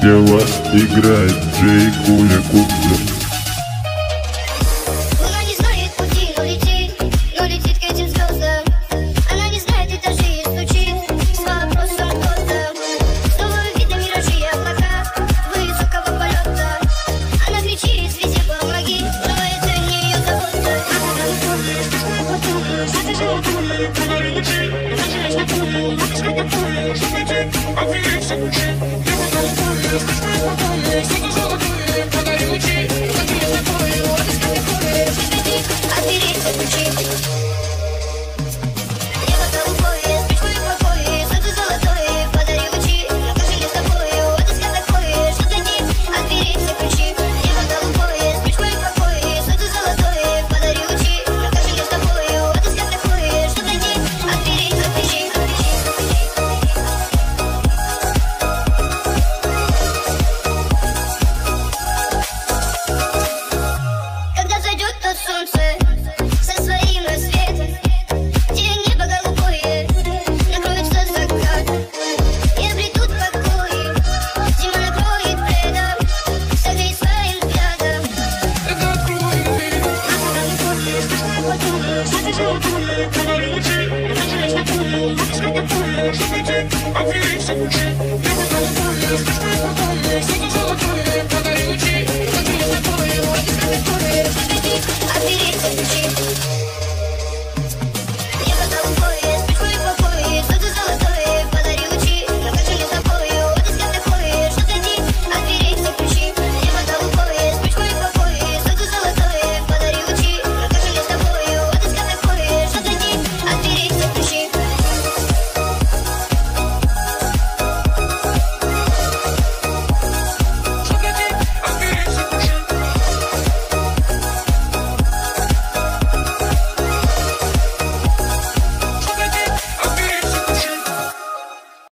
для вас играет Джей Куля Кубзер. Луна не знает пути, но летит к этим звездам. Она не знает этажей и стучит с вопросом кто-то. Снова видно миражи и облака высокого полета. Она кричит, свете помоги, но это не ее забота. Солнце со своим рассветом, где небо голубое накроется закат и обретут покой. Зима накроет предом, согреет своим взглядом. Это откроет дверь. Отберись от ключей.